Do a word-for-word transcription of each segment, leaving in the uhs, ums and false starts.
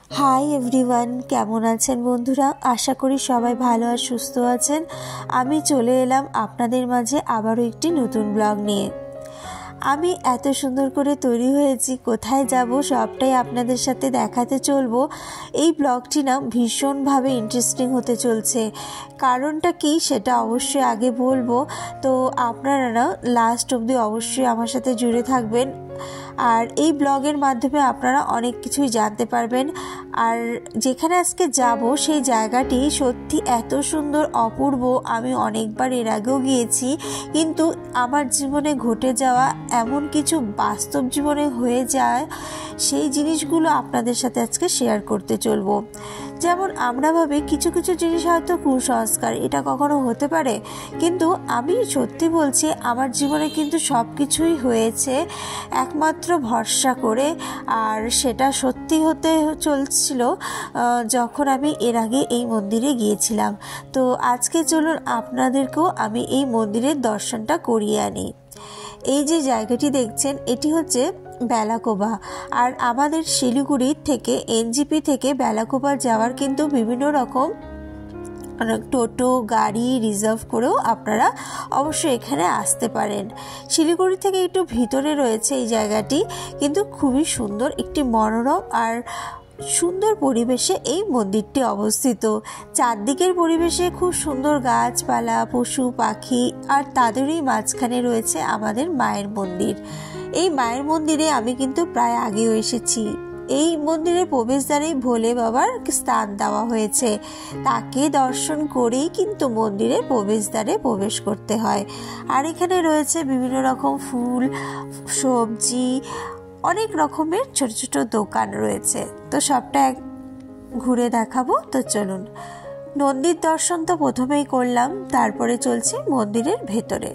Hi everyone, কেমন আছেন বন্ধুরা? আশা করি সবাই ভালো আর সুস্থ আছেন। আমি চলে এলাম আপনাদের মাঝে আবারও একটি নতুন ব্লগ নিয়ে। আমি এত সুন্দর করে তৈরি হয়েছি, কোথায় যাব সবটাই আপনাদের সাথে দেখাতে চলবো। এই ব্লগটি না ভীষণভাবে ইন্টারেস্টিং হতে চলছে। কারণটা কি সেটা অবশ্যই আগে বলবো, তো আপনারা না লাস্ট অবধি অবশ্যই আমার সাথে জুড়ে থাকবেন। আর এই ব্লগের মাধ্যমে আপনারা অনেক কিছুই জানতে পারবেন। আর যেখানে আজকে যাব সেই জায়গাটি সত্যি এত সুন্দর, অপূর্ব। আমি অনেকবার এর আগেও গিয়েছি, কিন্তু আমার জীবনে ঘটে যাওয়া এমন কিছু বাস্তব জীবনে হয়ে যায়, সেই জিনিসগুলো আপনাদের সাথে আজকে শেয়ার করতে চলবো। যেমন আমরা ভাবি কিছু কিছু জিনিস হয়তো কুসংস্কার, এটা কখনো হতে পারে, কিন্তু আমি সত্যি বলছি আমার জীবনে কিন্তু সব কিছুই হয়েছে একমাত্র ভরসা করে। আর সেটা সত্যি হতে চলছিল যখন আমি এর আগে এই মন্দিরে গিয়েছিলাম। তো আজকে চলুন আপনাদেরকেও আমি এই মন্দিরের দর্শনটা করিয়ে আনি। এই যে জায়গাটি দেখছেন এটি হচ্ছে বেলাকোবা। আর আমাদের শিলিগুড়ি থেকে এনজিপি থেকে বেলাকোবা যাওয়ার কিন্তু বিভিন্ন রকম টোটো গাড়ি রিজার্ভ করেও আপনারা অবশ্যই এখানে আসতে পারেন। শিলিগুড়ি থেকে একটু ভিতরে রয়েছে এই জায়গাটি, কিন্তু খুবই সুন্দর একটি মনোরম আর সুন্দর পরিবেশে এই মন্দিরটি অবস্থিত। চারদিকের পরিবেশে খুব সুন্দর গাছপালা, পশু পাখি, আর তাদেরই মাঝখানে রয়েছে আমাদের মায়ের মন্দির। এই মায়ের মন্দিরে আমি কিন্তু প্রায় আগেও এসেছি। এই মন্দিরের প্রবেশদ্বারেই ভোলে বাবার স্থান দেওয়া হয়েছে, তাকে দর্শন করেই কিন্তু মন্দিরের প্রবেশদ্বারে প্রবেশ করতে হয়। আর এখানে রয়েছে বিভিন্ন রকম ফুল, সবজি, অনেক রকমের ছোট ছোট দোকান রয়েছে। তো সবটা এক ঘুরে দেখাবো। তো চলুন, নন্দীর দর্শন তো প্রথমেই করলাম, তারপরে চলছি মন্দিরের ভেতরে।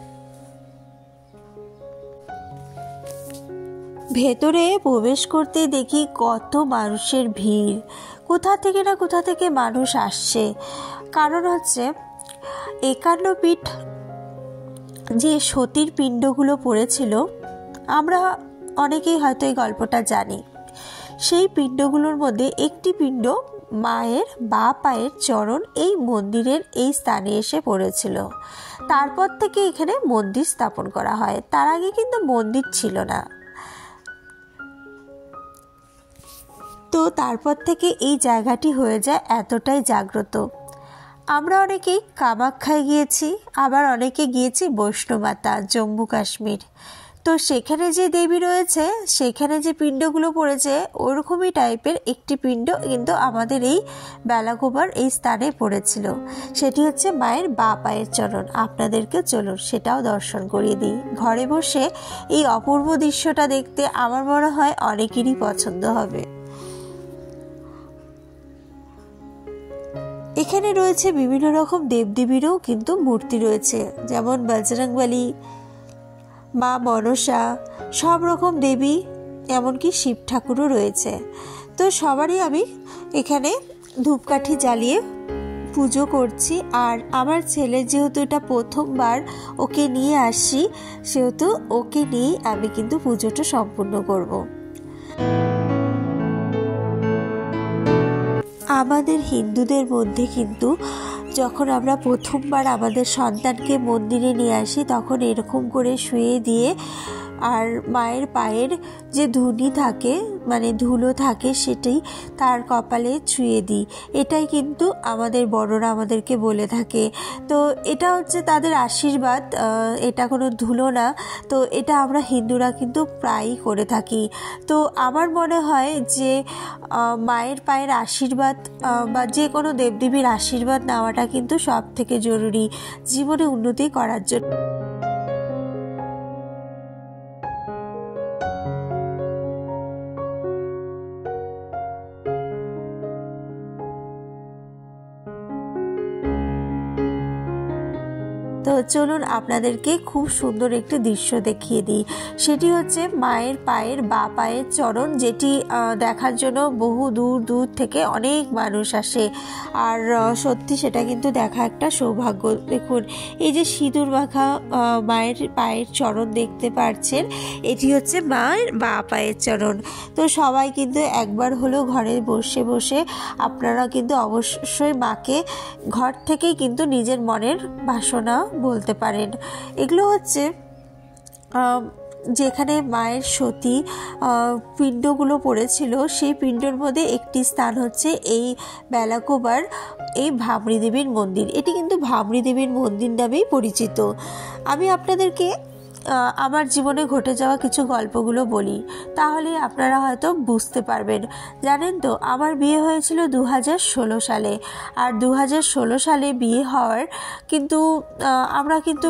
ভেতরে প্রবেশ করতে দেখি কত মানুষের ভিড়, কোথা থেকে না কোথা থেকে মানুষ আসছে। কারণ হচ্ছে একান্ন পীঠ যে সতীর পিণ্ডগুলো পড়েছিল, আমরা অনেকেই হয়তো এই গল্পটা জানি। সেই পিণ্ডগুলোর মধ্যে একটি পিণ্ড মায়ের বা পায়ের চরণ এই মন্দিরের এই স্থানে এসে পড়েছিল। তারপর থেকে এখানে মন্দির স্থাপন করা হয়। তার আগে কিন্তু মন্দির ছিল না। তো তারপর থেকে এই জায়গাটি হয়ে যায় এতটাই জাগ্রত। আমরা অনেকেই কামাখ্যায় গিয়েছি, আবার অনেকে গিয়েছি বৈষ্ণোমাতা, জম্মু কাশ্মীর। তো সেখানে যে দেবী রয়েছে, সেখানে যে পিণ্ডগুলো পড়েছে, ওরকমই টাইপের একটি পিণ্ড কিন্তু আমাদের এই বেলাকোবার এই স্থানে পড়েছিল। সেটি হচ্ছে মায়ের বা পায়ের চরণ। আপনাদেরকে চলুন সেটাও দর্শন করিয়ে দিই। ঘরে বসে এই অপূর্ব দৃশ্যটা দেখতে আমার মনে হয় অনেকেরই পছন্দ হবে। এখানে রয়েছে বিভিন্ন রকম দেবদেবীরও কিন্তু মূর্তি রয়েছে, যেমন বজরংবলী, মা মনসা, সব রকম দেবী, এমনকি শিব ঠাকুরও রয়েছে। তো সবারই আমি এখানে ধূপকাঠি জ্বালিয়ে পুজো করছি। আর আমার ছেলে যেহেতু এটা প্রথমবার ওকে নিয়ে আসছি, সেহেতু ওকে নিয়েই আমি কিন্তু পুজোটা সম্পূর্ণ করব। আমাদের হিন্দুদের মধ্যে কিন্তু যখন আমরা প্রথমবার আমাদের সন্তানকে মন্দিরে নিয়ে আসি, তখন এরকম করে শুয়ে দিয়ে আর মায়ের পায়ের যে ধুনি থাকে, মানে ধুলো থাকে, সেটাই তার কপালে ছুঁয়ে দিই। এটাই কিন্তু আমাদের বড়রা আমাদেরকে বলে থাকে। তো এটা হচ্ছে তাদের আশীর্বাদ, এটা কোনো ধুলো না। তো এটা আমরা হিন্দুরা কিন্তু প্রায়ই করে থাকি। তো আমার মনে হয় যে মায়ের পায়ের আশীর্বাদ বা যে কোনো দেবদেবীর আশীর্বাদ নেওয়াটা কিন্তু সব থেকে জরুরি জীবনে উন্নতি করার জন্য। তো চলুন আপনাদেরকে খুব সুন্দর একটি দৃশ্য দেখিয়ে দিই। সেটি হচ্ছে মায়ের পায়ের বা পায়ের চরণ, যেটি দেখার জন্য বহু দূর দূর থেকে অনেক মানুষ আসে। আর সত্যি সেটা কিন্তু দেখা একটা সৌভাগ্য। দেখুন এই যে সিঁদুর মাখা মায়ের পায়ের চরণ দেখতে পাচ্ছেন, এটি হচ্ছে মায়ের বা পায়ের চরণ। তো সবাই কিন্তু একবার হলো ঘরে বসে বসে আপনারা কিন্তু অবশ্যই মাকে ঘর থেকেই কিন্তু নিজের মনের বাসনা বলতে পারেন। এগুলো হচ্ছে যেখানে মায়ের সতী পিণ্ডগুলো পড়েছিল, সেই পিণ্ডর মধ্যে একটি স্থান হচ্ছে এই বেলাকোবার এই ভামরী দেবীর মন্দির। এটি কিন্তু ভামরী দেবীর মন্দির নামেই পরিচিত। আমি আপনাদেরকে আমার জীবনে ঘটে যাওয়া কিছু গল্পগুলো বলি, তাহলে আপনারা হয়তো বুঝতে পারবেন। জানেন তো, আমার বিয়ে হয়েছিল দু হাজার ষোলো সালে। আর দু হাজার ষোলো সালে বিয়ে হওয়ার কিন্তু আমরা কিন্তু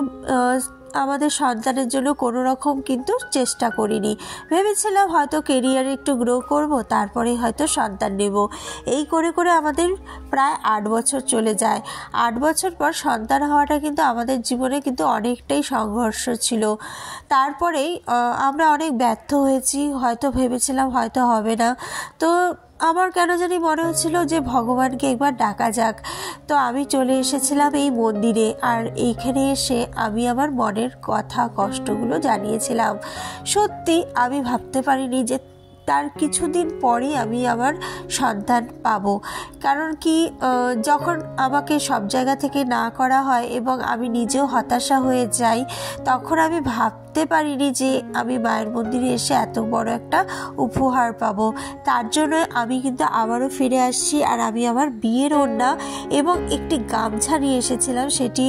আমাদের সন্তানের জন্য কোনো রকম কিন্তু চেষ্টা করিনি। ভেবেছিলাম হয়তো কেরিয়ারে একটু গ্রো করব, তারপরে হয়তো সন্তান নেব। এই করে করে আমাদের প্রায় আট বছর চলে যায়। আট বছর পর সন্তান হওয়াটা কিন্তু আমাদের জীবনে কিন্তু অনেকটাই সংঘর্ষ ছিল। তারপরেই আমরা অনেক ব্যর্থ হয়েছি, হয়তো ভেবেছিলাম হয়তো হবে না। তো আমার কেন জানি মনে হচ্ছিল যে ভগবানকে একবার ডাকা যাক। তো আমি চলে এসেছিলাম এই মন্দিরে, আর এইখানে এসে আমি আমার মনের কথা কষ্টগুলো জানিয়েছিলাম। সত্যি আমি ভাবতে পারিনি যে তার কিছুদিন পরেই আমি আমার সন্তান পাবো। কারণ কি, যখন আমাকে সব জায়গা থেকে না করা হয় এবং আমি নিজেও হতাশা হয়ে যাই, তখন আমি ভাবতে পারিনি যে আমি মায়ের মন্দিরে এসে এত বড় একটা উপহার পাবো। তার জন্য আমি কিন্তু আবারও ফিরে আসছি। আর আমি আমার বিয়ের ওড়না এবং একটি গামছা নিয়ে এসেছিলাম, সেটি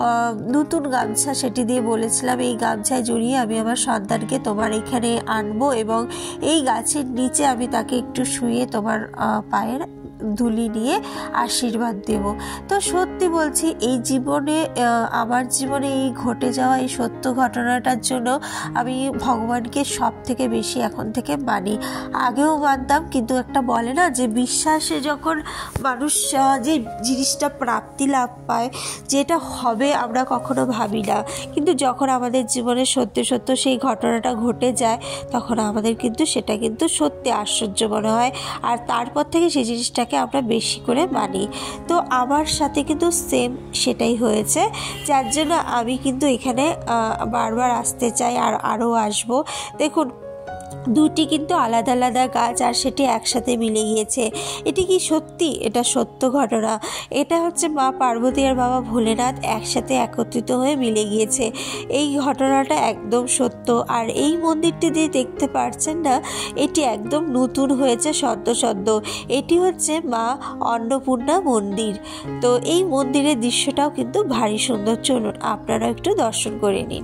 নতুন গামছা, সেটি দিয়ে বলেছিলাম এই গামছায় জড়িয়ে আমি আমার সন্তানকে তোমার এখানে আনবো এবং এই গাছের নিচে আমি তাকে একটু শুয়ে তোমার পায়ের ধুলি নিয়ে আশীর্বাদ দেব। তো সত্যি বলছি, এই জীবনে আমার জীবনে এই ঘটে যাওয়া এই সত্য ঘটনাটার জন্য আমি ভগবানকে সব থেকে বেশি এখন থেকে মানি। আগেও মানতাম, কিন্তু একটা বলে না যে বিশ্বাসে যখন মানুষ যে জিনিসটা প্রাপ্তি লাভ পায়, যেটা হবে আমরা কখনো ভাবি না, কিন্তু যখন আমাদের জীবনে সত্যি সত্য সেই ঘটনাটা ঘটে যায়, তখন আমাদের কিন্তু সেটা কিন্তু সত্যি আশ্চর্য মনে হয়। আর তারপর থেকে সেই জিনিসটা আমরা বেশি করে মানি। তো আমার সাথে কিন্তু সেম সেটাই হয়েছে, যার জন্য আমি কিন্তু এখানে বারবার আসতে চাই আর আরও আসবো। দেখুন দুটি কিন্তু আলাদা আলাদা গাছ, আর সেটি একসাথে মিলে গিয়েছে। এটি কি সত্যি? এটা সত্য ঘটনা। এটা হচ্ছে মা পার্বতী আর বাবা ভোলেনাথ একসাথে একত্রিত হয়ে মিলে গিয়েছে। এই ঘটনাটা একদম সত্য। আর এই মন্দিরটি দিয়ে দেখতে পাচ্ছেন না, এটি একদম নতুন হয়েছে সদ্য সদ্য। এটি হচ্ছে মা অন্নপূর্ণা মন্দির। তো এই মন্দিরের দৃশ্যটাও কিন্তু ভারী সুন্দর। চলুন আপনারা একটু দর্শন করে নিন।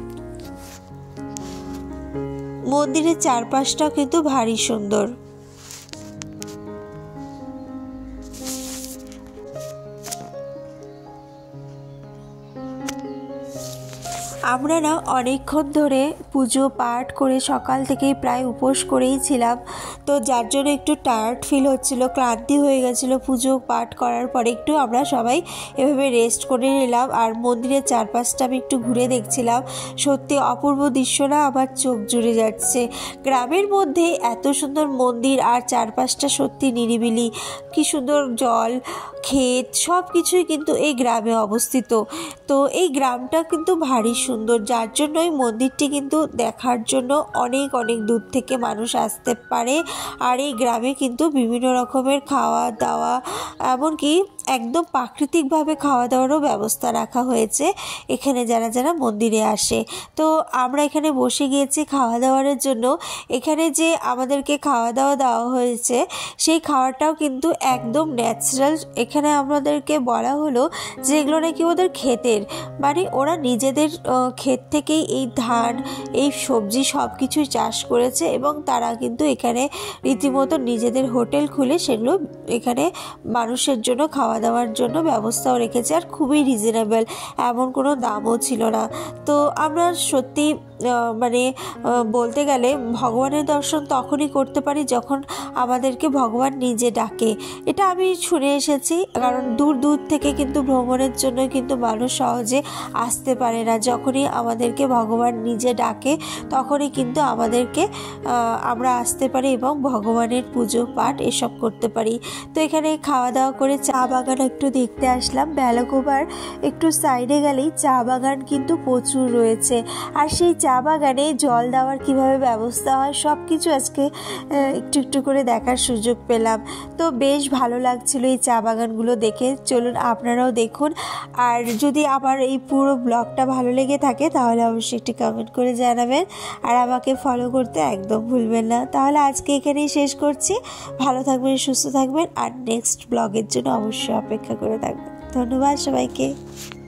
মন্দিরের চারপাশটাও কিন্তু ভারী সুন্দর। আমরা না অনেকক্ষণ ধরে পুজো পাঠ করে সকাল থেকেই প্রায় উপোস করেই ছিলাম। তো যার জন্য একটু টায়ার্ড ফিল হচ্ছিল, ক্লান্তি হয়ে গেছিলো। পুজো পাঠ করার পরে একটু আমরা সবাই এভাবে রেস্ট করে নিলাম। আর মন্দিরের চারপাশটা আমি একটু ঘুরে দেখছিলাম। সত্যি অপূর্ব দৃশ্য না, আমার চোখ জুড়ে যাচ্ছে। গ্রামের মধ্যে এত সুন্দর মন্দির, আর চারপাশটা সত্যি নিরিবিলি। কি সুন্দর জল, ক্ষেত, সব কিছুই কিন্তু এই গ্রামে অবস্থিত। তো এই গ্রামটা কিন্তু ভারী সুন্দর, যার জন্য এই মন্দিরটি কিন্তু দেখার জন্য অনেক অনেক দূর থেকে মানুষ আসতে পারে। আর এই গ্রামে কিন্তু বিভিন্ন রকমের খাওয়া দাওয়া, এমনকি একদম প্রাকৃতিকভাবে খাওয়া দাওয়ারও ব্যবস্থা রাখা হয়েছে এখানে যারা যারা মন্দিরে আসে। তো আমরা এখানে বসে গিয়েছি খাওয়া দাওয়ার জন্য। এখানে যে আমাদেরকে খাওয়া দাওয়া দেওয়া হয়েছে, সেই খাওয়াটাও কিন্তু একদম ন্যাচারাল। এখানে আমাদেরকে বলা হলো যে এগুলো নাকি ওদের ক্ষেতের, মানে ওরা নিজেদের ক্ষেত থেকেই এই ধান, এই সবজি সব কিছুই চাষ করেছে, এবং তারা কিন্তু এখানে রীতিমতো নিজেদের হোটেল খুলে সেগুলো এখানে মানুষের জন্য খাওয়া দাওয়ার জন্য ব্যবস্থাও রেখেছে। আর খুবই রিজনেবল, এমন কোনো দামও ছিল না। তো আমরা সত্যি মানে বলতে গেলে ভগবানের দর্শন তখনই করতে পারি যখন আমাদেরকে ভগবান নিজে ডাকে। এটা আমি শুনে এসেছি, কারণ দূর দূর থেকে কিন্তু ভ্রমণের জন্য কিন্তু মানুষ সহজে আসতে পারে না। যখনই আমাদেরকে ভগবান নিজে ডাকে তখনই কিন্তু আমাদেরকে আমরা আসতে পারি এবং ভগবানের পুজো পাঠ এসব করতে পারি। তো এখানে খাওয়া দাওয়া করে চা বাগান একটু দেখতে আসলাম। বেলাগোবার একটু সাইডে গেলেই চা বাগান কিন্তু প্রচুর রয়েছে, আর সেই চা বাগানে জল দেওয়ার কিভাবে ব্যবস্থা হয় সব কিছু আজকে একটু একটু করে দেখার সুযোগ পেলাম। তো বেশ ভালো লাগছিল এই চা বাগানগুলো দেখে। চলুন আপনারাও দেখুন, আর যদি আমার এই পুরো ব্লগটা ভালো লেগে থাকে তাহলে অবশ্যই একটি কমেন্ট করে জানাবেন, আর আমাকে ফলো করতে একদম ভুলবেন না। তাহলে আজকে এখানেই শেষ করছি। ভালো থাকবেন, সুস্থ থাকবেন, আর নেক্সট ব্লগের জন্য অবশ্যই অপেক্ষা করে থাকবেন। ধন্যবাদ সবাইকে।